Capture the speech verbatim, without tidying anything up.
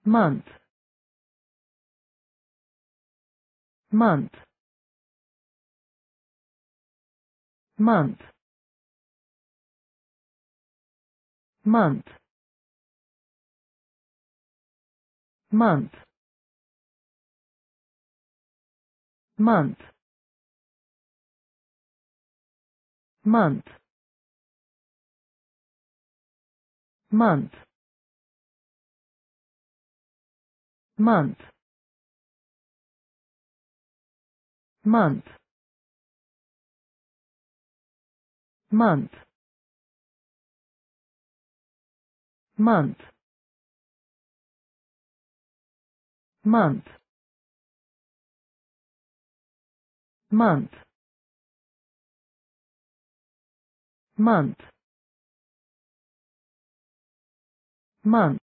month, month, month, month, month, month, month, month, month, month, month, month, month, month, month, month.